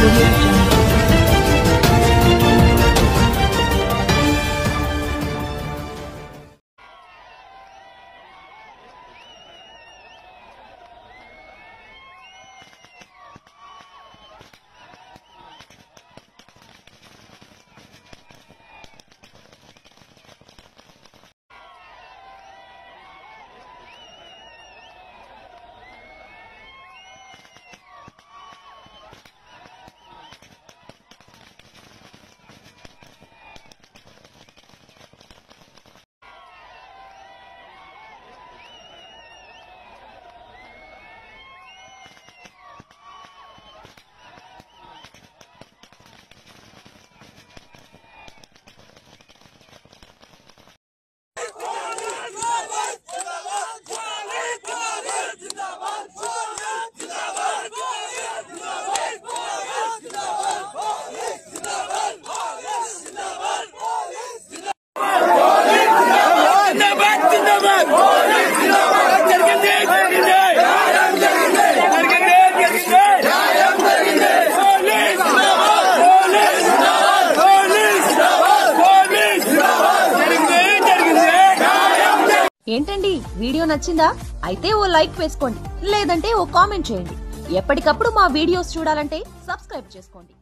Audio Jungle. ఏంటండి video నచ్చిందా? అయితే ఓ లైక్ వేసుకోండి, లేదంటే ఓ కామెంట్ చేయండి. ఎప్పటికప్పుడు మా వీడియోస్ చూడాలంటే సబ్స్క్రైబ్ చేసుకోండి.